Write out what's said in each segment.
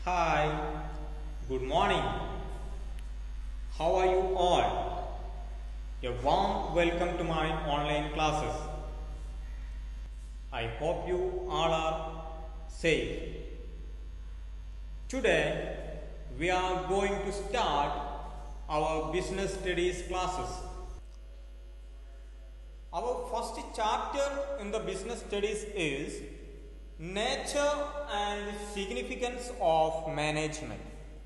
Hi, good morning. How are you all? A warm welcome to my online classes. I hope you all are safe. Today we are going to start our business studies classes. Our first chapter in the business studies is nature and significance of management.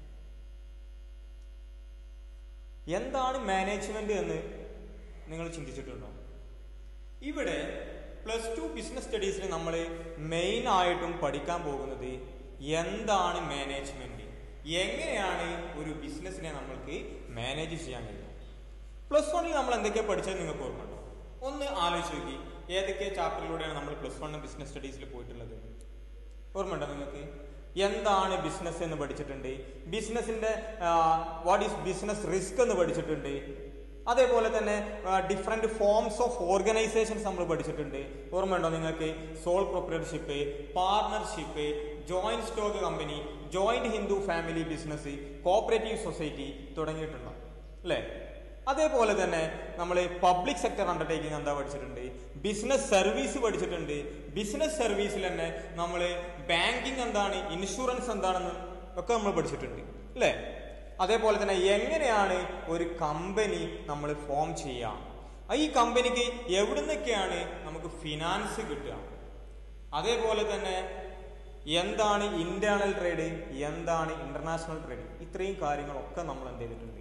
എന്താണ് management എന്ന് നിങ്ങൾ ചിന്തിച്ചിട്ടുണ്ടോ? ഇവിടെ +2 business സ്റ്റഡീസിൽ നമ്മൾ main ആയിട്ടും പഠിക്കാൻ പോകുന്നത് എന്താണ് മാനേജ്മെന്റ്, എങ്ങനെയാണ് ഒരു ബിസിനസ്സിനെ നമ്മൾക്ക് മാനേജ് ചെയ്യാൻ കഴിയുക. +1 നമ്മൾ എന്തൊക്കെയാണ് പഠിച്ചത് നിങ്ങൾക്ക് ഓർമ്മയുണ്ടോ? ഒന്ന് ആലോചിച്ച് നോക്കി, ഏതൊക്കെ ചാപ്റ്ററിലൂടെയാണ് നമ്മൾ +1 ബിസിനസ് സ്റ്റഡീസിൽ പോയിട്ടുള്ളത്? ഓർമ്മയുണ്ടോ നിങ്ങൾക്ക്? എന്താണ് ബിസിനസ് എന്ന് പഠിച്ചിട്ടുണ്ട്, ബിസിനസിന്റെ വാട്ട് ഈസ് ബിസിനസ് റിസ്ക് എന്ന് പഠിച്ചിട്ടുണ്ട്, അതേപോലെ തന്നെ ഡിഫറെന്റ് ഫോംസ് ഓഫ് ഓർഗനൈസേഷൻസ് നമ്മൾ പഠിച്ചിട്ടുണ്ട്. ഓർമ്മയുണ്ടോ നിങ്ങൾക്ക്? Sole proprietorship, partnership, joint stock company, joint Hindu family business, cooperative society തുടങ്ങിയിട്ടുണ്ടോ അല്ലേ? അതേപോലെ തന്നെ നമ്മൾ പബ്ലിക് സെക്ടർ അണ്ടർടേക്കിംഗ് എന്താ പഠിച്ചിട്ടുണ്ട്, ബിസിനസ് സർവീസ് പഠിച്ചിട്ടുണ്ട്. ബിസിനസ് സർവീസിൽ തന്നെ നമ്മൾ ബാങ്കിങ് എന്താണ്, ഇൻഷുറൻസ് എന്താണെന്ന് ഒക്കെ നമ്മൾ പഠിച്ചിട്ടുണ്ട് അല്ലേ? അതേപോലെ തന്നെ എങ്ങനെയാണ് ഒരു കമ്പനി നമ്മൾ ഫോം ചെയ്യുക, ഈ കമ്പനിക്ക് എവിടുന്നൊക്കെയാണ് നമുക്ക് ഫിനാൻസ് കിട്ടുക, അതേപോലെ തന്നെ എന്താണ് ഇന്റേണൽ ട്രേഡ്, എന്താണ് ഇന്റർനാഷണൽ ട്രേഡ്, ഇത്രയും കാര്യങ്ങളൊക്കെ നമ്മൾ എന്ത് ചെയ്തിട്ടുണ്ട്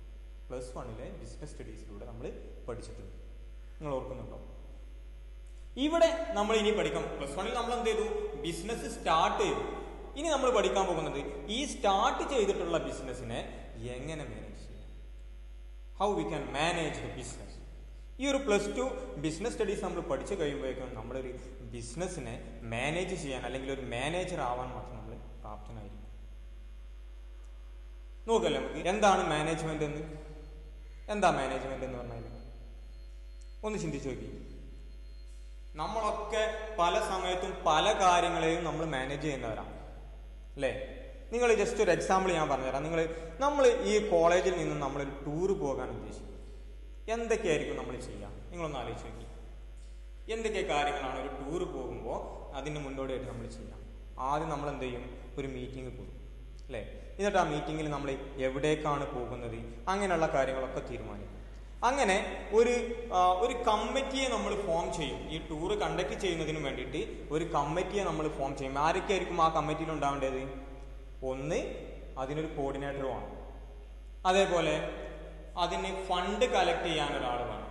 +1 ബിസിനസ് സ്റ്റഡീസിലൂടെ നമ്മൾ പഠിച്ചിട്ടുണ്ട്. നിങ്ങൾ ഓർക്കുന്നുണ്ടോ? ഇവിടെ നമ്മൾ ഇനി പഠിക്കാം, +1 നമ്മൾ എന്ത് ചെയ്തു, ബിസിനസ് സ്റ്റാർട്ട് ചെയ്തു. ഇനി നമ്മൾ പഠിക്കാൻ പോകുന്നത് ഈ സ്റ്റാർട്ട് ചെയ്തിട്ടുള്ള ബിസിനസ്സിനെ എങ്ങനെ മാനേജ് ചെയ്യാം, how we can manage the business. ഈ ഒരു +2 ബിസിനസ് സ്റ്റഡീസ് നമ്മൾ പഠിച്ചു കഴിയുമ്പോഴേക്കും നമ്മളൊരു ബിസിനസ്സിനെ മാനേജ് ചെയ്യാൻ അല്ലെങ്കിൽ ഒരു മാനേജർ ആവാൻ മാത്രം നമ്മൾ പ്രാപ്തനായിരിക്കും. നോക്കല്ലേ നമുക്ക് എന്താണ് മാനേജ്മെന്റ് എന്ന്? എന്താ മാനേജ്മെന്റ് എന്ന് പറഞ്ഞാൽ ഒന്ന് ചിന്തിച്ചു നോക്കി. നമ്മളൊക്കെ പല സമയത്തും പല കാര്യങ്ങളെയും നമ്മൾ മാനേജ് ചെയ്യുന്നവരാണ് അല്ലേ? നിങ്ങൾ ജസ്റ്റ് ഒരു എക്സാമ്പിൾ ഞാൻ പറഞ്ഞുതരാം. നമ്മൾ ഈ കോളേജിൽ നിന്ന് നമ്മളൊരു ടൂർ പോകാൻ ഉദ്ദേശിക്കും, എന്തൊക്കെയായിരിക്കും നമ്മൾ ചെയ്യുക? നിങ്ങളൊന്ന് ആലോചിച്ച് നോക്കി. എന്തൊക്കെ കാര്യങ്ങളാണ് ഒരു ടൂർ പോകുമ്പോൾ അതിന് മുന്നോടിയായിട്ട് നമ്മൾ ചെയ്യുക? ആദ്യം നമ്മൾ എന്ത് ചെയ്യും, ഒരു മീറ്റിംഗ് കൂടും അല്ലേ? എന്നിട്ട് ആ മീറ്റിങ്ങിൽ നമ്മൾ എവിടേക്കാണ് പോകുന്നത്, അങ്ങനെയുള്ള കാര്യങ്ങളൊക്കെ തീരുമാനിക്കും. അങ്ങനെ ഒരു കമ്മിറ്റിയെ നമ്മൾ ഫോം ചെയ്യും. ഈ ടൂർ കണ്ടക്ട് ചെയ്യുന്നതിന് വേണ്ടിയിട്ട് ഒരു കമ്മിറ്റിയെ നമ്മൾ ഫോം ചെയ്യും. ആരൊക്കെയായിരിക്കും ആ കമ്മിറ്റിയിൽ ഉണ്ടാവേണ്ടത്? ഒന്ന്, അതിനൊരു കോർഡിനേറ്റർ വേണം. അതേപോലെ അതിന് ഫണ്ട് കളക്ട് ചെയ്യാൻ ഒരാൾ വേണം.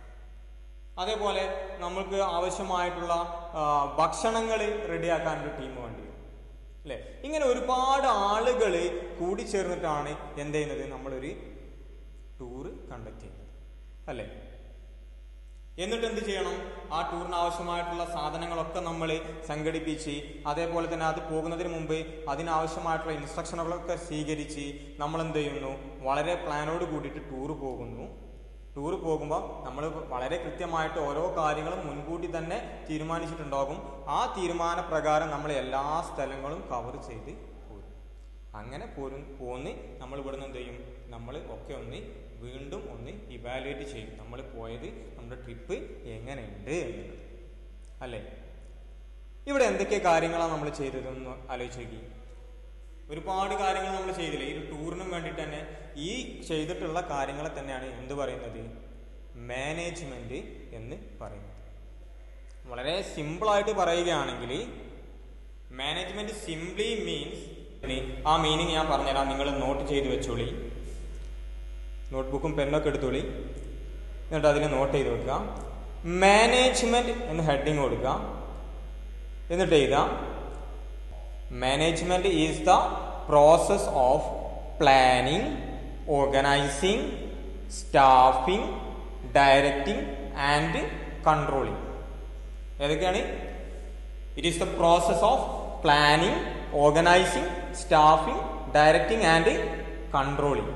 അതേപോലെ നമ്മൾക്ക് ആവശ്യമായിട്ടുള്ള ഭക്ഷണങ്ങൾ റെഡിയാക്കാൻ ഒരു ടീം വേണ്ടി വരും അല്ലേ? ഇങ്ങനെ ഒരുപാട് ആളുകൾ കൂടിച്ചേർന്നിട്ടാണ് എന്ത് ചെയ്യുന്നത്, നമ്മളൊരു ടൂർ കണ്ടക്ട് ചെയ്യുന്നത് അല്ലേ? എന്നിട്ട് എന്ത് ചെയ്യണം, ആ ടൂറിന് ആവശ്യമായിട്ടുള്ള സാധനങ്ങളൊക്കെ നമ്മൾ സംഘടിപ്പിച്ച്, അതേപോലെ തന്നെ അത് പോകുന്നതിന് മുമ്പ് അതിനാവശ്യമായിട്ടുള്ള ഇൻസ്ട്രക്ഷനുകളൊക്കെ സ്വീകരിച്ച് നമ്മൾ എന്ത് ചെയ്യുന്നു, വളരെ പ്ലാനോട് കൂടിയിട്ട് ടൂർ പോകുന്നു. ടൂർ പോകുമ്പോൾ നമ്മൾ വളരെ കൃത്യമായിട്ട് ഓരോ കാര്യങ്ങളും മുൻകൂട്ടി തന്നെ തീരുമാനിച്ചിട്ടുണ്ടാകും. ആ തീരുമാനപ്രകാരം നമ്മൾ എല്ലാ സ്ഥലങ്ങളും കവർ ചെയ്ത് പോരും. അങ്ങനെ പോന്ന് നമ്മൾ ഇവിടുന്ന് എന്ത് ചെയ്യും, നമ്മൾ ഒക്കെ വീണ്ടും ഇവാലുവേറ്റ് ചെയ്യും, നമ്മൾ പോയത്, നമ്മുടെ ട്രിപ്പ് എങ്ങനെയുണ്ട് എന്നുള്ളത് അല്ലേ? ഇവിടെ എന്തൊക്കെ കാര്യങ്ങളാണ് നമ്മൾ ചെയ്തതെന്ന് ആലോചിച്ച് നോക്കി. ഒരുപാട് കാര്യങ്ങൾ നമ്മൾ ചെയ്തില്ലേ? ഈ ഒരു ടൂറിനും വേണ്ടിയിട്ട് തന്നെ ഈ ചെയ്തിട്ടുള്ള കാര്യങ്ങളെ തന്നെയാണ് എന്ത് പറയുന്നത്, മാനേജ്മെന്റ് എന്ന് പറയുന്നത്. വളരെ സിമ്പിളായിട്ട് പറയുകയാണെങ്കിൽ മാനേജ്മെന്റ് സിംപ്ലി മീൻസ്, ആ മീനിങ് ഞാൻ പറഞ്ഞുതരാം, നിങ്ങൾ നോട്ട് ചെയ്ത് വെച്ചോളി. നോട്ട്ബുക്കും പെന്നൊക്കെ എടുത്തോളി, എന്നിട്ട് അതിനെ നോട്ട് ചെയ്ത് വെക്കുക. മാനേജ്മെന്റ് എന്ന് ഹെഡിങ് കൊടുക്കുക, എന്നിട്ട് എഴുതാം, management is the process of planning, organising, staffing, directing and controlling. ഏതൊക്കെയാണ്? It is the process of planning, organising, staffing, directing and controlling.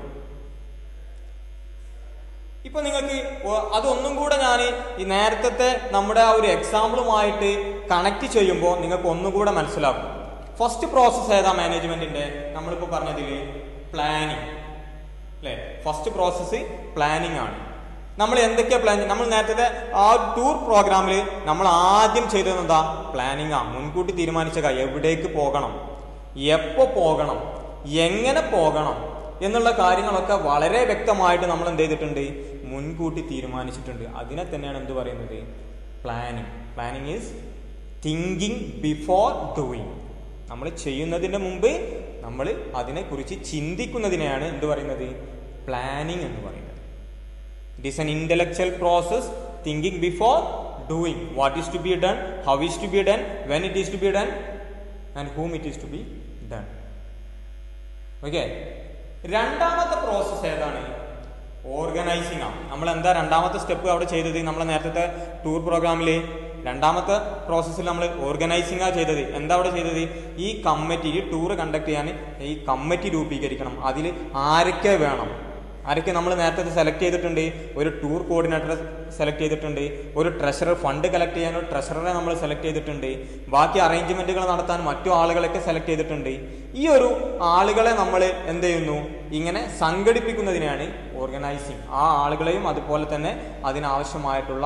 ഇപ്പൊ നിങ്ങൾക്ക് അതൊന്നും കൂടെ ഞാൻ ഈ നേരത്തെ നമ്മുടെ ആ ഒരു എക്സാമ്പിളുമായിട്ട് കണക്ട് ചെയ്യുമ്പോൾ നിങ്ങൾക്ക് ഒന്നുകൂടെ മനസ്സിലാക്കും. ഫസ്റ്റ് പ്രോസസ് ഏതാ മാനേജ്മെന്റിന്റെ? നമ്മളിപ്പോ പറഞ്ഞതില് പ്ലാനിങ് അല്ലെ? ഫസ്റ്റ് പ്രോസസ് പ്ലാനിങ് ആണ്. നമ്മൾ എന്തൊക്കെയാ പ്ലാൻ? നമ്മൾ നേരത്തെ ആ ടൂർ പ്രോഗ്രാമിൽ നമ്മൾ ആദ്യം ചെയ്തത് എന്താ? പ്ലാനിങ് ആ. മുൻകൂട്ടി തീരുമാനിച്ച എവിടേക്ക് പോകണം, എപ്പോ പോകണം, എങ്ങനെ പോകണം എന്നുള്ള കാര്യങ്ങളൊക്കെ വളരെ വ്യക്തമായിട്ട് നമ്മൾ എന്ത് ചെയ്തിട്ടുണ്ട്? മുൻകൂട്ടി തീരുമാനിച്ചിട്ടുണ്ട്. അതിനെ തന്നെയാണ് എന്ത് പറയുന്നത്? Planning. Planning is thinking before doing. നമ്മൾ ചെയ്യുന്നതിന് മുമ്പ് നമ്മൾ അതിനെക്കുറിച്ച് ചിന്തിക്കുന്നതിനെയാണ് എന്ത് പറയുന്നത്? പ്ലാനിങ് എന്ന് പറയുന്നത്. It is an intellectual process, thinking before doing. What is to be done, how is to be done, when it is to be done, and whom it is to be done. Okay. രണ്ടാമത്തെ process ഏതാണ്? Organising ആണ്. നമ്മൾ എന്താ രണ്ടാമത്തെ step അവിടെ ചെയ്തത്? നമ്മൾ നേരത്തെ ടൂർ പ്രോഗ്രാമിൽ രണ്ടാമത്തെ പ്രോസസ്സിൽ നമ്മൾ ഓർഗനൈസിംഗ് ആ ചെയ്തത്. എന്താ അവിടെ ചെയ്തത്? ഈ കമ്മിറ്റി, ഈ ടൂർ കണ്ടക്ട് ചെയ്യാൻ ഈ കമ്മിറ്റി രൂപീകരിക്കണം. അതിൽ ആരൊക്കെ വേണം? ആരൊക്കെ നമ്മൾ നേരത്തെ സെലക്ട് ചെയ്തിട്ടുണ്ട്? ഒരു ടൂർ കോർഡിനേറ്ററെ സെലക്ട് ചെയ്തിട്ടുണ്ട്, ഒരു ട്രഷറർ, ഫണ്ട് കളക്ട് ചെയ്യാൻ ഒരു ട്രഷററെ നമ്മൾ സെലക്ട് ചെയ്തിട്ടുണ്ട്, ബാക്കി അറേഞ്ച്മെന്റുകൾ നടത്താൻ മറ്റു ആളുകളൊക്കെ സെലക്ട് ചെയ്തിട്ടുണ്ട്. ഈ ഒരു ആളുകളെ നമ്മൾ എന്ത് ചെയ്യുന്നു? ഇങ്ങനെ സംഘടിപ്പിക്കുന്നതിനാണ് ഓർഗനൈസിങ്. ആ ആളുകളെയും അതുപോലെ തന്നെ അതിനാവശ്യമായിട്ടുള്ള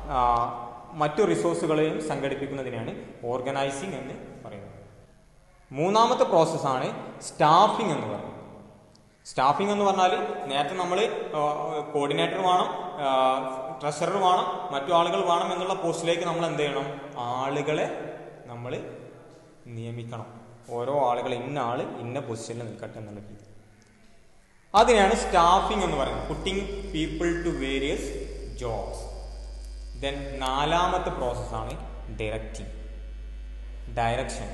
മറ്റു റിസോഴ്സുകളെയും സംഘടിപ്പിക്കുന്നതിനാണ് ഓർഗനൈസിങ് എന്ന് പറയുന്നത്. മൂന്നാമത്തെ പ്രോസസ്സാണ് സ്റ്റാഫിംഗ് എന്ന് പറയുന്നത്. സ്റ്റാഫിംഗ് എന്ന് പറഞ്ഞാൽ നേരത്തെ നമ്മൾ കോർഡിനേറ്റർ വേണം, ട്രഷറർ വേണം, മറ്റു ആളുകൾ വേണം എന്നുള്ള പോസ്റ്റിലേക്ക് നമ്മൾ എന്ത് ചെയ്യണം? ആളുകളെ നമ്മൾ നിയമിക്കണം. ഓരോ ആളുകൾ ഇന്ന ആള് ഇന്ന പൊസിഷനിൽ നിൽക്കട്ടെ എന്നുള്ള രീതി. അതിനെയാണ് സ്റ്റാഫിംഗ് എന്ന് പറയുന്നത്. Putting people to various jobs. Then നാലാമത്തെ പ്രോസസ്സാണ് ഡയറക്റ്റിംഗ്. ഡയറക്ഷൻ.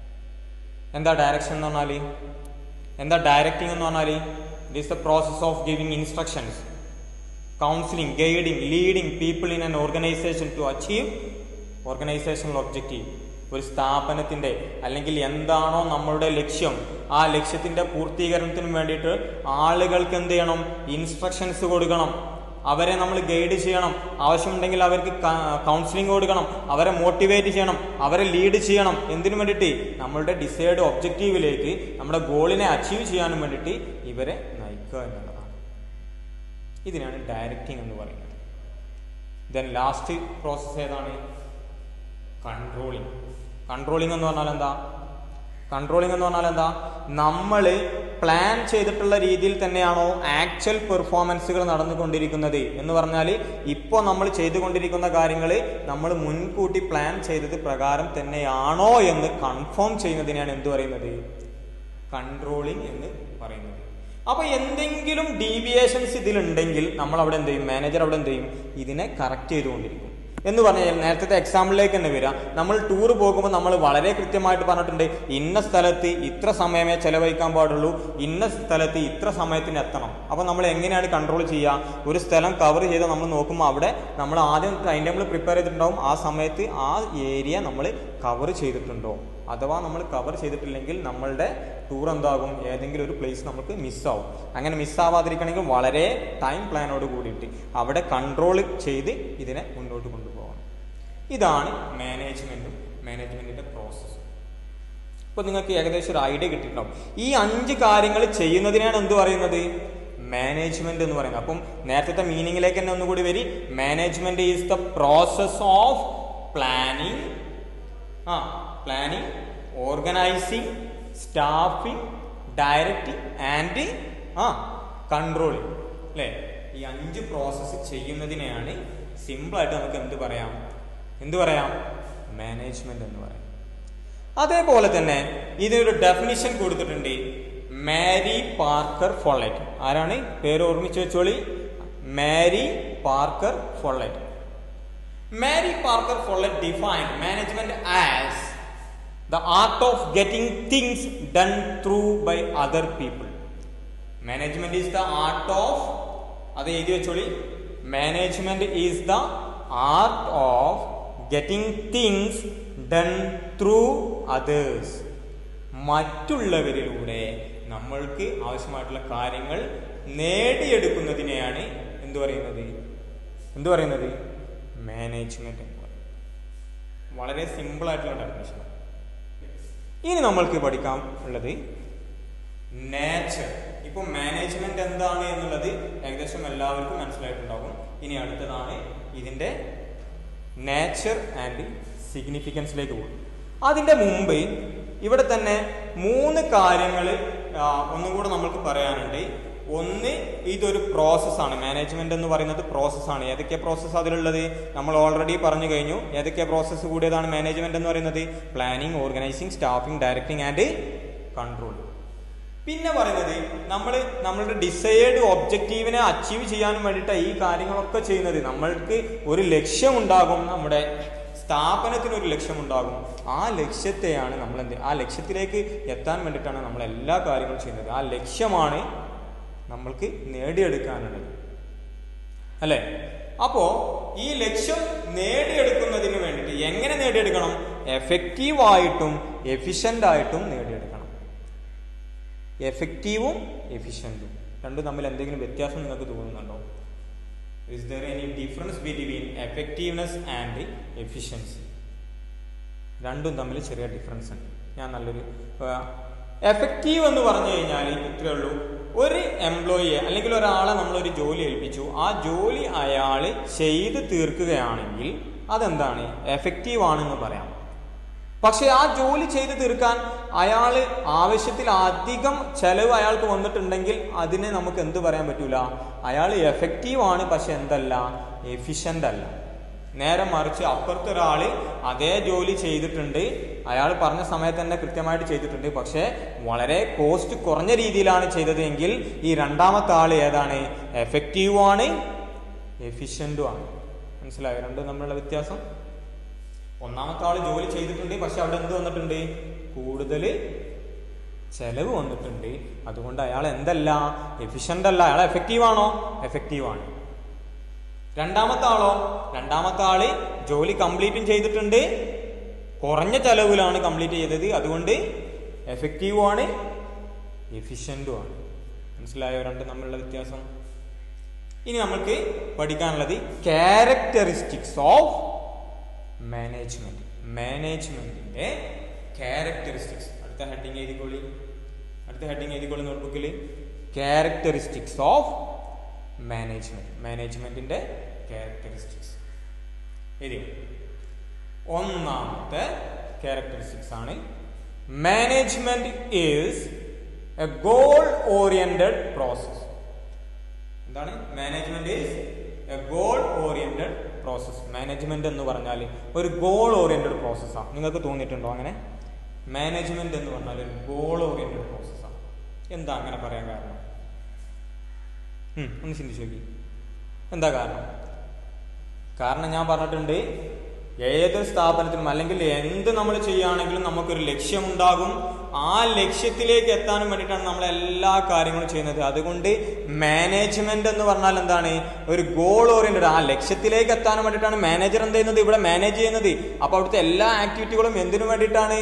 എന്താ ഡയറക്ഷൻ എന്ന് പറഞ്ഞാൽ? എന്താ ഡയറക്റ്റിംഗ് എന്ന് പറഞ്ഞാൽ? It is the process of giving instructions, counselling, guiding, leading people in an organisation to achieve organisational objective. ഒരു സ്ഥാപനത്തിന്റെ അല്ലെങ്കിൽ എന്താണോ നമ്മളുടെ ലക്ഷ്യം, ആ ലക്ഷ്യത്തിന്റെ പൂർത്തീകരണത്തിന് വേണ്ടിയിട്ട് ആളുകൾക്ക് എന്ത് ചെയ്യണം? ഇൻസ്ട്രക്ഷൻസ് കൊടുക്കണം, അവരെ നമ്മൾ ഗൈഡ് ചെയ്യണം, ആവശ്യമുണ്ടെങ്കിൽ അവർക്ക് കൗൺസിലിംഗ് കൊടുക്കണം, അവരെ മോട്ടിവേറ്റ് ചെയ്യണം, അവരെ ലീഡ് ചെയ്യണം. എന്തിനു വേണ്ടിയിട്ട്? നമ്മളുടെ ഡിസൈഡ് ഒബ്ജക്റ്റീവിലേക്ക്, നമ്മുടെ ഗോളിനെ അച്ചീവ് ചെയ്യാനും വേണ്ടിയിട്ട് ഇവരെ നയിക്കുക എന്നുള്ളതാണ്. ഇതിനാണ് ഡയറക്റ്റിംഗ് എന്ന് പറയുന്നത്. ദെൻ ലാസ്റ്റ് പ്രോസസ് ഏതാണ്? കൺട്രോളിംഗ്. കൺട്രോളിംഗ് എന്ന് പറഞ്ഞാൽ എന്താ? കൺട്രോളിംഗ് എന്ന് പറഞ്ഞാൽ എന്താ? നമ്മൾ പ്ലാൻ ചെയ്തിട്ടുള്ള രീതിയിൽ തന്നെയാണോ ആക്ച്വൽ പെർഫോമൻസുകൾ നടന്നുകൊണ്ടിരിക്കുന്നത് എന്ന് പറഞ്ഞാൽ, ഇപ്പോൾ നമ്മൾ ചെയ്തുകൊണ്ടിരിക്കുന്ന കാര്യങ്ങൾ നമ്മൾ മുൻകൂട്ടി പ്ലാൻ ചെയ്തത് പ്രകാരം തന്നെയാണോ എന്ന് കൺഫേം ചെയ്യുന്നതിനാണ് എന്ത് പറയുന്നത്? കൺട്രോളിംഗ് എന്ന് പറയുന്നത്. അപ്പൊ എന്തെങ്കിലും ഡീവിയേഷൻസ് ഇതിലുണ്ടെങ്കിൽ നമ്മൾ അവിടെ എന്ത് ചെയ്യും? മാനേജർ അവിടെ എന്ത് ചെയ്യും? ഇതിനെ കറക്റ്റ് ചെയ്തുകൊണ്ടിരിക്കും. എന്ന് പറഞ്ഞാൽ നേരത്തെ എക്സാമ്പിളിലേക്ക് തന്നെ വരിക. നമ്മൾ ടൂർ പോകുമ്പോൾ നമ്മൾ വളരെ കൃത്യമായിട്ട് പറഞ്ഞിട്ടുണ്ട്, ഇന്ന സ്ഥലത്ത് ഇത്ര സമയമേ ചെലവഴിക്കാൻ പാടുള്ളൂ, ഇന്ന സ്ഥലത്ത് ഇത്ര സമയത്തിന് എത്തണം. അപ്പൊ നമ്മൾ എങ്ങനെയാണ് കൺട്രോൾ ചെയ്യുക? ഒരു സ്ഥലം കവർ ചെയ്ത് നമ്മൾ നോക്കുമ്പോൾ അവിടെ നമ്മൾ ആദ്യം ടൈം ടേബിൾ പ്രിപ്പയർ ചെയ്തിട്ടുണ്ടാവും, ആ സമയത്ത് ആ ഏരിയ നമ്മൾ കവർ ചെയ്തിട്ടുണ്ടോ? അഥവാ നമ്മൾ കവർ ചെയ്തിട്ടില്ലെങ്കിൽ നമ്മളുടെ ടൂർ എന്താകും? ഏതെങ്കിലും ഒരു പ്ലേസ് നമുക്ക് മിസ്സാവും. അങ്ങനെ മിസ്സാവാതിരിക്കണമെങ്കിൽ വളരെ ടൈം പ്ലാനോട് കൂടിയിട്ട് അവിടെ കൺട്രോൾ ചെയ്ത് ഇതിനെ മുന്നോട്ട് കൊണ്ടുപോകണം. ഇതാണ് മാനേജ്മെന്റിന്റെ പ്രോസസ്സ്. ഇപ്പൊ നിങ്ങൾക്ക് ഏകദേശം ഒരു ഐഡിയ കിട്ടിയിട്ടുണ്ടാവും. ഈ 5 കാര്യങ്ങൾ ചെയ്യുന്നതിനാണ് എന്ത് പറയുന്നത്? മാനേജ്മെന്റ് എന്ന് പറയുന്നത്. അപ്പം നേരത്തെ മീനിങ്ങിലേക്ക് തന്നെ ഒന്നുകൂടി വരി. Management is the process of planning, organising, staffing, directing and controlling. അല്ലെ? ഈ 5 പ്രോസസ്സ് ചെയ്യുന്നതിനെയാണ് സിമ്പിളായിട്ട് നമുക്ക് എന്ത് പറയാം? മാനേജ്മെന്റ് എന്ന് പറയാം. അതേപോലെ തന്നെ ഇതിനൊരു ഡെഫിനിഷൻ കൊടുത്തിട്ടുണ്ട്. Mary Parker Follett. ആരാണ്? പേര് ഓർമ്മിച്ച് വെച്ചോളി. Mary Parker Follett. Mary Parker Follett defined management as the art of getting things done through by other people. Management is the art of, അത് എഴുതി വെച്ചോളി. Management is the art of getting things done through others. മറ്റുള്ളവരിലൂടെ നമ്മൾക്ക് ആവശ്യമായിട്ടുള്ള കാര്യങ്ങൾ നേടിയെടുക്കുന്നതിനെയാണ് എന്ത് പറയുന്നത്? Management എന്ന് പറയും. വളരെ സിമ്പിൾ ആയിട്ടുള്ള ഡെഫിനിഷൻ. ഇനി നമ്മൾക്ക് പഠിക്കാൻ ഉള്ളത് നേച്ചർ. ഇപ്പൊ മാനേജ്മെന്റ് എന്താണ് എന്നുള്ളത് ഏകദേശം എല്ലാവർക്കും മനസ്സിലായിട്ടുണ്ടാകും. ഇനി അടുത്തതാണ് ഇതിന്റെ നേച്ചർ ആൻഡ് സിഗ്നിഫിക്കൻസിലേക്ക് പോകും. അതിന്റെ മുമ്പ് ഇവിടെ തന്നെ 3 കാര്യങ്ങൾ ഒന്നും കൂടെ നമ്മൾക്ക് പറയാനുണ്ട്. ഒന്ന്, ഇതൊരു പ്രോസസ്സാണ്. മാനേജ്മെന്റ് എന്ന് പറയുന്നത് പ്രോസസ്സാണ്. ഏതൊക്കെ പ്രോസസ്സ് അതിലുള്ളത് നമ്മൾ ഓൾറെഡി പറഞ്ഞു കഴിഞ്ഞു. ഏതൊക്കെ പ്രോസസ്സ് കൂടിയതാണ് മാനേജ്മെന്റ് എന്ന് പറയുന്നത്? Planning, organising, staffing, directing and control. പിന്നെ പറയുന്നത് നമ്മളുടെ ഡിസൈഡ് ഒബ്ജക്റ്റീവിനെ അച്ചീവ് ചെയ്യാനും വേണ്ടിയിട്ട് ഈ കാര്യങ്ങളൊക്കെ ചെയ്യുന്നത്. നമ്മൾക്ക് ഒരു ലക്ഷ്യമുണ്ടാകും, നമ്മുടെ സ്ഥാപനത്തിന് ഒരു ലക്ഷ്യമുണ്ടാകും. ആ ലക്ഷ്യത്തെയാണ് ആ ലക്ഷ്യത്തിലേക്ക് എത്താൻ വേണ്ടിയിട്ടാണ് നമ്മൾ എല്ലാ കാര്യങ്ങളും ചെയ്യുന്നത്. ആ ലക്ഷ്യമാണ് നമ്മൾക്ക് നേടിയെടുക്കാനുള്ളത്, അല്ലെ? അപ്പോ ഈ ലക്ഷ്യം നേടിയെടുക്കുന്നതിന് വേണ്ടിയിട്ട് എങ്ങനെ നേടിയെടുക്കണം? എഫക്റ്റീവായിട്ടും എഫിഷ്യന്റ് ആയിട്ടും നേടിയെടുക്കണം. എഫക്റ്റീവും എഫിഷ്യന്റും രണ്ടും തമ്മിൽ എന്തെങ്കിലും വ്യത്യാസം നിങ്ങൾക്ക് തോന്നുന്നുണ്ടോ? Is there any difference between effectiveness and efficiency? രണ്ടും തമ്മിൽ ചെറിയ ഡിഫറൻസ് ഉണ്ട്. ഞാൻ നല്ലൊരു എഫക്റ്റീവ് എന്ന് പറഞ്ഞു കഴിഞ്ഞാൽ ഇത്രയേ ഉള്ളൂ. ഒരു എംപ്ലോയിയെ അല്ലെങ്കിൽ ഒരാളെ നമ്മളൊരു ജോലി ഏൽപ്പിച്ചു, ആ ജോലി അയാൾ ചെയ്ത് തീർക്കുകയാണെങ്കിൽ അതെന്താണ്? എഫക്റ്റീവ് ആണെന്ന് പറയാം. പക്ഷെ ആ ജോലി ചെയ്ത് തീർക്കാൻ അയാൾ ആവശ്യത്തിലധികം ചെലവ് അയാൾക്ക് വന്നിട്ടുണ്ടെങ്കിൽ അതിനെ നമുക്ക് എന്ത് പറയാൻ പറ്റൂല? അയാൾ എഫക്റ്റീവ് ആണ്, പക്ഷെ എന്തല്ല? എഫിഷ്യന്റ് അല്ല. നേരെ മറിച്ച് അപ്പുറത്തൊരാൾ അതേ ജോലി ചെയ്തിട്ടുണ്ട്, അയാൾ പറഞ്ഞ സമയത്ത് തന്നെ കൃത്യമായിട്ട് ചെയ്തിട്ടുണ്ട്, പക്ഷെ വളരെ കോസ്റ്റ് കുറഞ്ഞ രീതിയിലാണ് ചെയ്തത് എങ്കിൽ ഈ രണ്ടാമത്തെ ആൾ ഏതാണ്? എഫക്റ്റീവും ആണ് എഫിഷ്യന്റും ആണ്. മനസ്സിലായോ രണ്ടും തമ്മിലുള്ള വ്യത്യാസം? ഒന്നാമത്തെ ആൾ ജോലി ചെയ്തിട്ടുണ്ട്, പക്ഷെ അവിടെ എന്ത് വന്നിട്ടുണ്ട്? കൂടുതൽ ചെലവ് വന്നിട്ടുണ്ട്. അതുകൊണ്ട് അയാൾ എന്തല്ല? എഫിഷ്യന്റ് അല്ല. അയാൾ എഫക്റ്റീവ് ആണോ? എഫക്റ്റീവ് ആണ്. രണ്ടാമത്തെ ആളോ? രണ്ടാമത്തെ ആള് ജോലി കംപ്ലീറ്റും ചെയ്തിട്ടുണ്ട്, കുറഞ്ഞ ചെലവിലാണ് കംപ്ലീറ്റ് ചെയ്തത്, അതുകൊണ്ട് എഫക്റ്റീവും ആണ് എഫിഷ്യന്റും ആണ്. മനസ്സിലായോ രണ്ടും തമ്മിലുള്ള വ്യത്യാസം? ഇനി നമ്മൾക്ക് പഠിക്കാനുള്ളത് ക്യാരക്ടറിസ്റ്റിക്സ് ഓഫ് മാനേജ്മെന്റ്. മാനേജ്മെന്റിന്റെ ക്യാരക്ടറിസ്റ്റിക്സ്. അടുത്ത ഹെഡിങ് എഴുതിക്കോളി നോട്ട്ബുക്കിൽ. Characteristics of management. മാനേജ്മെന്റിന്റെ ക്യാരക്ടറിസ്റ്റിക്സ് എഴുതി. ഒന്നാമത്തെ ക്യാരക്ടറിസ്റ്റിക്സ് ആണ് management is a goal oriented process. എന്താണ് management? Is a goal oriented process. Management എന്ന് പറഞ്ഞാൽ ഒരു ഗോൾ ഓറിയന്റഡ് പ്രോസസ്സാണ്. നിങ്ങൾക്ക് തോന്നിയിട്ടുണ്ടോ അങ്ങനെ? മാനേജ്മെന്റ് എന്ന് പറഞ്ഞാൽ ഒരു ഗോൾ ഓറിയന്റഡ് പ്രോസസ്സാണ്. എന്താ അങ്ങനെ പറയാൻ കാരണം? ഒന്ന് ചിന്തിച്ചു നോക്കി. എന്താ കാരണം? കാരണം ഞാൻ പറഞ്ഞിട്ടുണ്ട്, ഏതൊരു സ്ഥാപനത്തിനും അല്ലെങ്കിൽ എന്ത് നമ്മൾ ചെയ്യുകയാണെങ്കിലും നമുക്കൊരു ലക്ഷ്യമുണ്ടാകും. ആ ലക്ഷ്യത്തിലേക്ക് എത്താനും വേണ്ടിയിട്ടാണ് നമ്മൾ എല്ലാ കാര്യങ്ങളും ചെയ്യുന്നത്. അതുകൊണ്ട് മാനേജ്മെന്റ് എന്ന് പറഞ്ഞാൽ എന്താണ്? ഒരു ഗോൾ ഓറിയന്റഡ്. ആ ലക്ഷ്യത്തിലേക്ക് എത്താനും വേണ്ടിയിട്ടാണ് മാനേജർ എന്ത് ചെയ്യുന്നത്? ഇവിടെ മാനേജ് ചെയ്യുന്നത്. അപ്പൊ അവിടുത്തെ എല്ലാ ആക്ടിവിറ്റികളും എന്തിനു വേണ്ടിയിട്ടാണ്?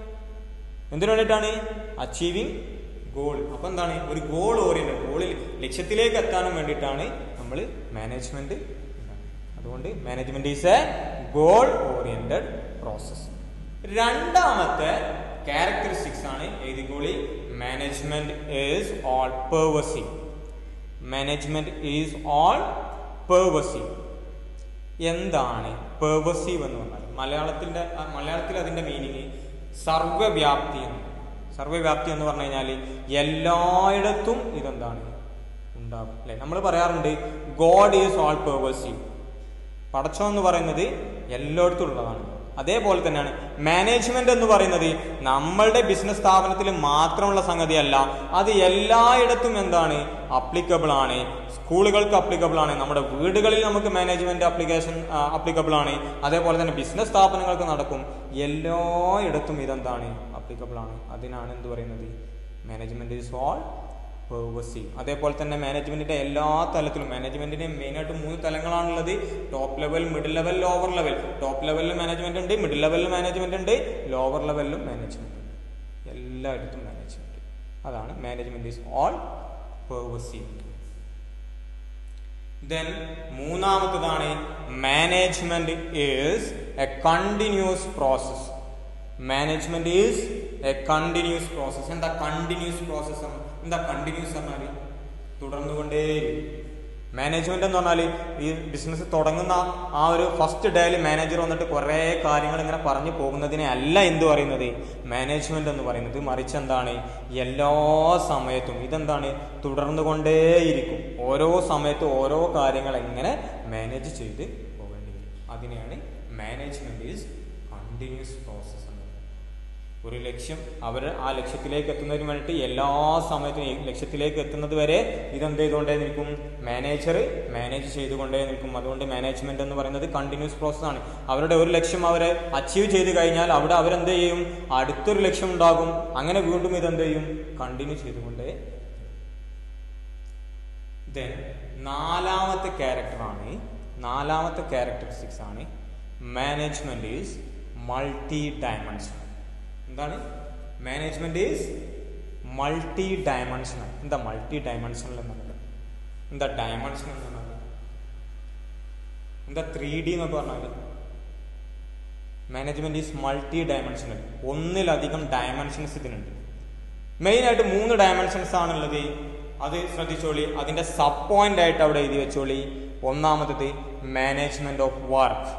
Achieving goal. അപ്പൊ എന്താണ്? ഒരു ഗോൾ ഓറിയന്റഡ്. ഗോളിൽ ലക്ഷ്യത്തിലേക്ക് എത്താനും വേണ്ടിയിട്ടാണ് നമ്മൾ മാനേജ്മെന്റ്. അതുകൊണ്ട് management is a goal oriented process. രണ്ടാമത്തെ ക്യാരക്ടറിസ്റ്റിക്സ് ആണ് എഴുതിക്കോളി. Management is all pervasive. Management is all pervasive. എന്താണ് പെർവസീവ് എന്ന് പറഞ്ഞാൽ? മലയാളത്തിൽ അതിന്റെ മീനിങ് സർവ്വവ്യാപ്തി. സർവ്വവ്യാപ്തി എന്ന് പറഞ്ഞു കഴിഞ്ഞാൽ എല്ലായിടത്തും ഇതെന്താണ്? ഉണ്ടാകും, അല്ലെ? നമ്മൾ പറയാറുണ്ട് ഗോഡ് ഈസ് ഓൾ പെർവസീവ്. പടച്ചോൻ എന്ന് പറയുന്നത് എല്ലായിടത്തും ഉള്ളതാണ്. അതേപോലെ തന്നെയാണ് മാനേജ്മെന്റ് എന്ന് പറയുന്നത് നമ്മളുടെ ബിസിനസ് സ്ഥാപനത്തിൽ മാത്രമുള്ള സംഗതിയല്ല, അത് എല്ലായിടത്തും എന്താണ്? അപ്ലിക്കബിൾ ആണ്. സ്കൂളുകൾക്ക് അപ്ലിക്കബിൾ ആണ്, നമ്മുടെ വീടുകളിൽ നമുക്ക് മാനേജ്മെന്റ് അപ്ലിക്കബിൾ ആണ്, അതേപോലെ തന്നെ ബിസിനസ് സ്ഥാപനങ്ങൾക്ക് നടക്കും. എല്ലായിടത്തും ഇതെന്താണ്? അപ്ലിക്കബിൾ ആണ്. അതിനാണ് എന്ത് പറയുന്നത്? Management is all pervasive. അതേപോലെ തന്നെ മാനേജ്മെന്റിന്റെ എല്ലാ തലത്തിലും, മാനേജ്മെന്റിന് മെയിനായിട്ട് 3 തലങ്ങളാണുള്ളത്: top level, middle level, lower level. Top ലെവലിൽ മാനേജ്മെന്റ് ഉണ്ട്, മിഡിൽ ലെവലിൽ മാനേജ്മെന്റ് ഉണ്ട്, ലോവർ ലെവലിലും മാനേജ്മെന്റ് ഉണ്ട്. എല്ലായിടത്തും മാനേജ്മെന്റ്. അതാണ് management is all pervasive. Then മൂന്നാമത്തതാണ് management is a continuous process. Management is a continuous process. എന്താ കണ്ടിന്യൂസ് പ്രോസസ്? എന്താ കണ്ടിന്യൂസ് പറഞ്ഞാൽ തുടർന്നുകൊണ്ടേ. മാനേജ്മെന്റ് എന്ന് പറഞ്ഞാൽ ഈ ബിസിനസ് തുടങ്ങുന്ന ആ ഒരു ഫസ്റ്റ് ഡേയിൽ മാനേജർ വന്നിട്ട് കുറേ കാര്യങ്ങൾ ഇങ്ങനെ പറഞ്ഞു പോകുന്നതിനെ അല്ല എന്ത് പറയുന്നത് മാനേജ്മെന്റ് എന്ന് പറയുന്നത്. മറിച്ച് എന്താണ്, എല്ലാ സമയത്തും ഇതെന്താണ് തുടർന്നുകൊണ്ടേയിരിക്കും. ഓരോ സമയത്തും ഓരോ കാര്യങ്ങൾ എങ്ങനെ മാനേജ് ചെയ്ത് പോകേണ്ടി വരും. അതിനെയാണ് മാനേജ്മെന്റ് ഈസ് കണ്ടിന്യൂസ് പ്രോസസ്. ഒരു ലക്ഷ്യം അവർ ആ ലക്ഷ്യത്തിലേക്ക് എത്തുന്നതിന് വേണ്ടിയിട്ട് എല്ലാ സമയത്തും ഈ ലക്ഷ്യത്തിലേക്ക് എത്തുന്നത് വരെ ഇതെന്ത് ചെയ്തുകൊണ്ടേ നിൽക്കും, മാനേജർ മാനേജ് ചെയ്തുകൊണ്ടേ നിൽക്കും. അതുകൊണ്ട് മാനേജ്മെന്റ് എന്ന് പറയുന്നത് കണ്ടിന്യൂസ് പ്രോസസ് ആണ്. അവരുടെ ഒരു ലക്ഷ്യം അവരെ അച്ചീവ് ചെയ്ത് കഴിഞ്ഞാൽ അവിടെ അവരെന്ത് ചെയ്യും, അടുത്തൊരു ലക്ഷ്യം ഉണ്ടാകും. അങ്ങനെ വീണ്ടും ഇതെന്ത് ചെയ്യും, കണ്ടിന്യൂ ചെയ്തുകൊണ്ടേ. ദെൻ നാലാമത്തെ ക്യാരക്ടറിസ്റ്റിക്സ് ആണ് മാനേജ്മെന്റ് ഈസ് മൾട്ടി ഡയമെൻഷണൽ. എന്താണ് മാനേജ്മെന്റ് ഈസ് മൾട്ടി ഡയമെൻഷണൽ. എന്താ മൾട്ടി ഡയമെൻഷണൽ എന്നുള്ളത്? എന്താ ഡയമെൻഷണൽ എന്ന് പറഞ്ഞാൽ? എന്താ 3D എന്നൊക്കെ പറഞ്ഞാൽ? Management is multi dimensional. ഒന്നിലധികം ഡയമെൻഷൻസ് ഇതിനുണ്ട്. മെയിനായിട്ട് 3 ഡയമെൻഷൻസ് ആണുള്ളത്. അത് ശ്രദ്ധിച്ചോളി. അതിന്റെ സബ് പോയിന്റ് ആയിട്ട് അവിടെ എഴുതി വെച്ചോളി. ഒന്നാമത്തത് മാനേജ്മെന്റ് ഓഫ് വർക്ക്.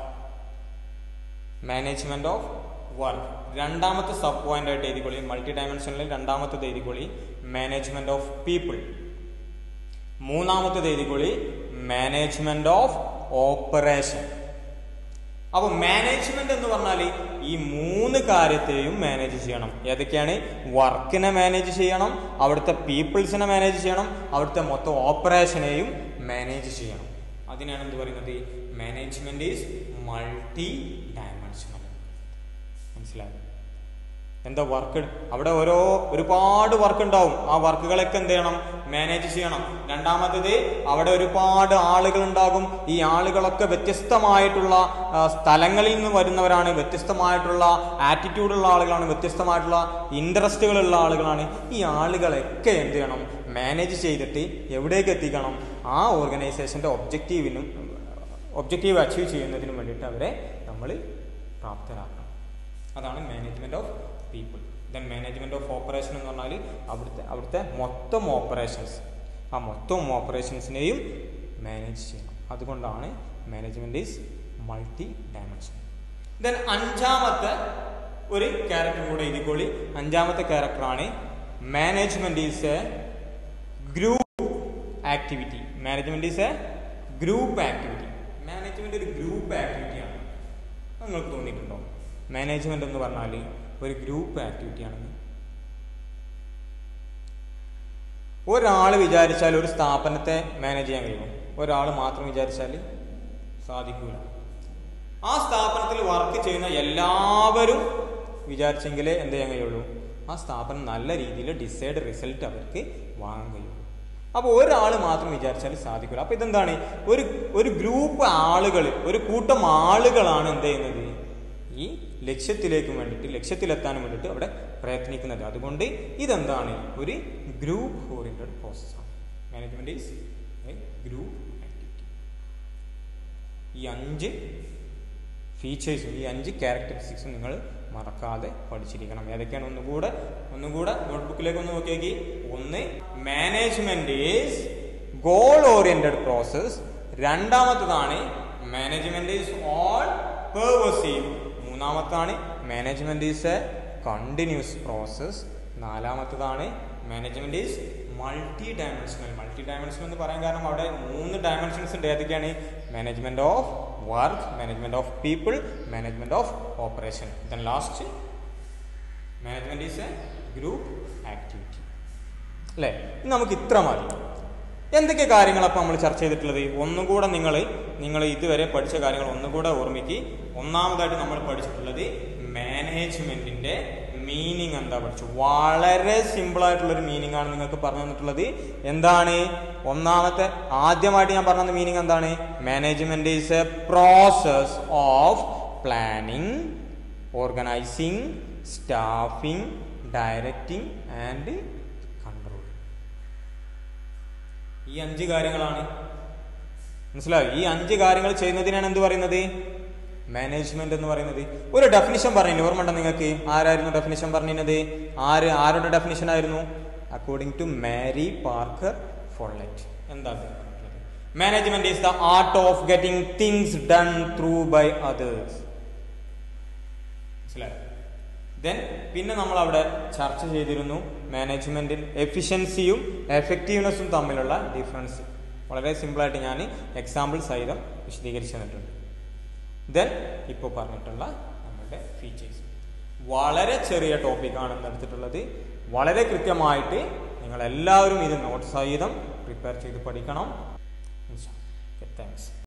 രണ്ടാമത്തെ സബ് പോയിന്റ് ആയിട്ട് എഴുതിക്കൊള്ളി. മൾട്ടി ഡയമെൻഷനിൽ രണ്ടാമത്തത് എഴുതിക്കൊള്ളി മാനേജ്മെന്റ് ഓഫ് പീപ്പിൾ. മൂന്നാമത്തത് എഴുതിക്കൊള്ളി മാനേജ്മെന്റ് ഓഫ് ഓപ്പറേഷൻ. അപ്പൊ മാനേജ്മെന്റ് എന്ന് പറഞ്ഞാൽ ഈ 3 കാര്യത്തെയും മാനേജ് ചെയ്യണം. ഏതൊക്കെയാണ്? വർക്കിനെ മാനേജ് ചെയ്യണം, അവിടുത്തെ പീപ്പിൾസിനെ മാനേജ് ചെയ്യണം, അവിടുത്തെ മൊത്തം ഓപ്പറേഷനെയും മാനേജ് ചെയ്യണം. അതിനാണ് എന്ത് പറയുന്നത്, മാനേജ്മെന്റ് ഈസ് മൾട്ടി ഡയമെൻഷണൽ. മനസ്സിലായി? എന്താ വർക്ക്? അവിടെ ഒരുപാട് വർക്ക് ഉണ്ടാവും. ആ വർക്കുകളൊക്കെ എന്ത് ചെയ്യണം, മാനേജ് ചെയ്യണം. രണ്ടാമത്തത് അവിടെ ഒരുപാട് ആളുകൾ ഉണ്ടാകും. ഈ ആളുകളൊക്കെ വ്യത്യസ്തമായിട്ടുള്ള സ്ഥലങ്ങളിൽ നിന്ന് വരുന്നവരാണ്, വ്യത്യസ്തമായിട്ടുള്ള ആറ്റിറ്റ്യൂഡുള്ള ആളുകളാണ്, വ്യത്യസ്തമായിട്ടുള്ള ഇൻട്രസ്റ്റുകളുള്ള ആളുകളാണ്. ഈ ആളുകളൊക്കെ എന്ത് ചെയ്യണം, മാനേജ് ചെയ്തിട്ട് എവിടേക്ക് എത്തിക്കണം, ആ ഓർഗനൈസേഷന്റെ ഒബ്ജക്റ്റീവ് അച്ചീവ് ചെയ്യുന്നതിന് വേണ്ടിയിട്ട് അവരെ നമ്മൾ പ്രാപ്തരാക്കണം. അതാണ് management of people. Then management of operation എന്ന് പറഞ്ഞാൽ അവിടുത്തെ മൊത്തം ഓപ്പറേഷൻസ്, ആ മൊത്തം ഓപ്പറേഷൻസിനെയും മാനേജ് ചെയ്യണം. അതുകൊണ്ടാണ് management is multi dimension. Then അഞ്ചാമത്തെ ഒരു ക്യാരക്ടർ കൂടെ എഴുതിക്കോളി. അഞ്ചാമത്തെ ക്യാരക്ടറാണ് management is a group activity. Management is a group activity. Management ഒരു ഗ്രൂപ്പ് ആക്ടിവിറ്റിയാണ്. നിങ്ങൾക്ക് തോന്നിയിട്ടുണ്ടോ മാനേജ്മെന്റ് എന്ന് പറഞ്ഞാൽ ഒരു ഗ്രൂപ്പ് ആക്ടിവിറ്റി ആണെന്ന്? ഒരാൾ വിചാരിച്ചാൽ ഒരു സ്ഥാപനത്തെ മാനേജ് ചെയ്യാൻ കഴിയുമോ? ഒരാൾ മാത്രം വിചാരിച്ചാൽ സാധിക്കൂല. ആ സ്ഥാപനത്തിൽ വർക്ക് ചെയ്യുന്ന എല്ലാവരും വിചാരിച്ചെങ്കിലേ എന്ത് ചെയ്യാൻ കഴിയുള്ളൂ, ആ സ്ഥാപനം നല്ല രീതിയിൽ ഡിസൈഡ് റിസൾട്ട് അവർക്ക് വാങ്ങാൻ കഴിയുള്ളൂ. അപ്പോൾ ഒരാൾ മാത്രം വിചാരിച്ചാൽ സാധിക്കില്ല. അപ്പൊ ഇതെന്താണ്, ഒരു ഗ്രൂപ്പ് ആളുകൾ, ഒരു കൂട്ടം ആളുകളാണ് എന്ത് ചെയ്യുന്നത്, ഈ ലക്ഷ്യത്തിലെത്താൻ വേണ്ടിയിട്ട് അവിടെ പ്രയത്നിക്കുന്നത്. അതുകൊണ്ട് ഇതെന്താണ്, ഒരു ഗ്രൂപ്പ് ഓറിയന്റഡ് പ്രോസസ്സാണ്. Management is a group activity. ഈ 5 ഫീച്ചേഴ്സും ഈ 5 ക്യാരക്ടറിസ്റ്റിക്സും നിങ്ങൾ മറക്കാതെ പഠിച്ചിരിക്കണം. ഏതൊക്കെയാണ്? ഒന്നുകൂടെ നോട്ട്ബുക്കിലേക്ക് ഒന്ന് നോക്കിയേക്ക്. ഒന്ന്, management is goal oriented process. രണ്ടാമത്തതാണ് മാനേജ്മെന്റ് ഈസ് ഓൾ പെർവസീവ്. മൂന്നാമത്താണ് management is a continuous process. നാലാമത്തതാണ് management is multi dimensional. Multi dimensional എന്ന് പറയാൻ കാരണം അവിടെ 3 ഡയമെൻഷൻസ് ഉണ്ട്. ഏതൊക്കെയാണ്? Management of work, management of people, management of operation. Then last management is a group activity. അല്ലേ? നമുക്ക് ഇത്ര മതി. എന്തൊക്കെ കാര്യങ്ങളപ്പോൾ നമ്മൾ ചർച്ച ചെയ്തിട്ടുള്ളത്? ഒന്നുകൂടെ നിങ്ങൾ ഇതുവരെ പഠിച്ച കാര്യങ്ങൾ ഒന്നുകൂടെ ഓർമ്മിക്ക്. ഒന്നാമതായിട്ട് നമ്മൾ പഠിച്ചിട്ടുള്ളത് മാനേജ്മെന്റിന്റെ മീനിങ് എന്താ പഠിച്ചു. വളരെ സിമ്പിൾ ആയിട്ടുള്ളൊരു മീനിങ് ആണ് നിങ്ങൾക്ക് പറഞ്ഞു തന്നിട്ടുള്ളത്. എന്താണ് ആദ്യമായിട്ട് ഞാൻ പറഞ്ഞ മീനിങ് എന്താണ്? Management is a process of planning, organising, staffing, directing and control. ഈ 5 കാര്യങ്ങളാണ്. മനസ്സിലായി? ഈ 5 കാര്യങ്ങൾ ചെയ്യുന്നതിനാണ് എന്ത് പറയുന്നത്? മാനേജ്മെന്റ് എന്ന് പറയുന്നത് ഒരു ഡെഫിനിഷൻ പറഞ്ഞു, ഓർമ്മ ഉണ്ടോ നിങ്ങൾക്ക്? ആരായിരുന്നു ഡെഫിനിഷൻ പറഞ്ഞത്? ആരുടെ ഡെഫിനിഷൻ ആയിരുന്നു? According to Mary Parker Follett. എന്താ management is the art of getting things done through by others. മനസ്സിലായോ? ദെൻ പിന്നെ നമ്മൾ അവിടെ ചർച്ച ചെയ്തിരുന്നു മാനേജ്മെന്റിൽ എഫിഷ്യൻസിയും എഫക്റ്റീവ്നെസ്സും തമ്മിലുള്ള ഡിഫറൻസ്. വളരെ സിമ്പിളായിട്ട് ഞാൻ എക്സാമ്പിൾ സഹിതം വിശദീകരിച്ചു തന്നിട്ടുണ്ട്. ദെൻ ഇപ്പോൾ പറഞ്ഞിട്ടുള്ള നമ്മളുടെ ഫീച്ചേഴ്സ്. വളരെ ചെറിയ ടോപ്പിക്കാണ് ഇന്ന് എടുത്തിട്ടുള്ളത്. വളരെ കൃത്യമായിട്ട് നിങ്ങളെല്ലാവരും ഇത് നോട്ട്സ് സഹിതം പ്രിപ്പയർ ചെയ്ത് പഠിക്കണം. താങ്ക്സ്.